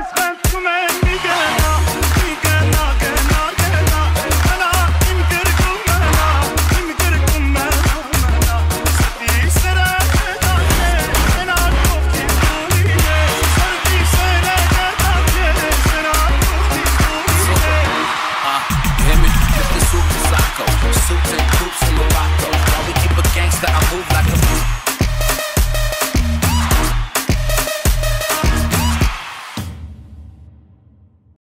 Suits and coops in Morocco. While we keep a gangster, I move like a